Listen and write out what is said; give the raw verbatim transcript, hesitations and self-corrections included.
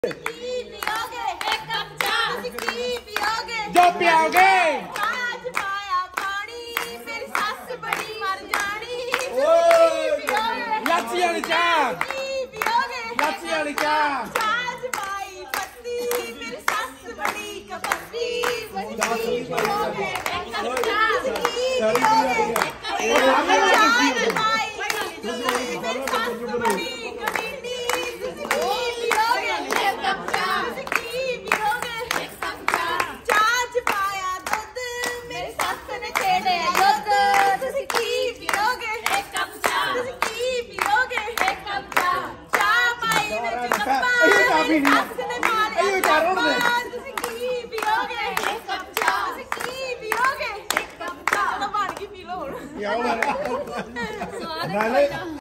peeyoge, एक cup चाय। तुसी की पियोगे, जो पियोगे। आज पाया पानी, मेरी सास बड़ी मर जानी। पियोगे, लस्सी वाली चाय। पियोगे, लस्सी वाली चाय। आज पाई पत्ती, मेरी सास बड़ी कपत्ती। तुसी पियोगे, एक कप चाय। तुसी पियोगे, एक कप चाय। आज पाई पत्ती, मेरी सास बड़ी कमीनी। तुसी पियोगे, एक कप चाय। तुसी पियोगे, एक कप चाय। चाच पाया दूध, मेरी सास ने छेड़े दूध। तुसी पियोगे, एक कप चाय। तुसी पियोगे, एक कप चाय। चाय पाई में कप्पा, मेरी सास ने मारे कप्पा। तुसी पियोगे, एक कप चाय। तुसी पियोगे, एक कप चाय। तो बन गई पी लो हुण। क्या हो रहा है?